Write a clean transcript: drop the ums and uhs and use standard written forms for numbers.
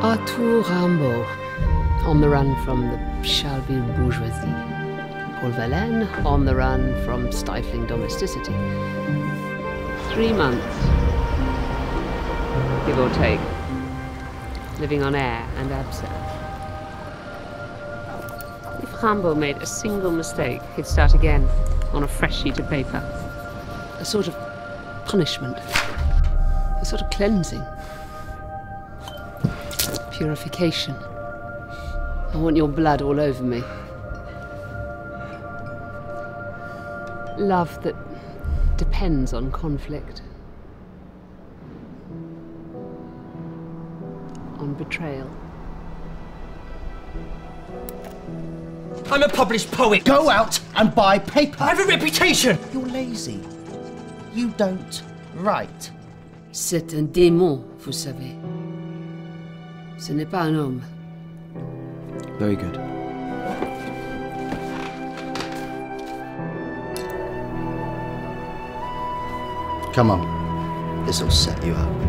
Arthur Rimbaud, on the run from the shabby bourgeoisie. Paul Verlaine, on the run from stifling domesticity. 3 months, give or take, living on air and absinthe. If Rimbaud made a single mistake, he'd start again on a fresh sheet of paper. A sort of punishment, a sort of cleansing, purification. I want your blood all over me. Love that depends on conflict, on betrayal. I'm a published poet. Go out and buy paper. I have a reputation. You're lazy. You don't write. C'est un démon, vous savez. Ce n'est pas un homme. Very good. Come on. This'll set you up.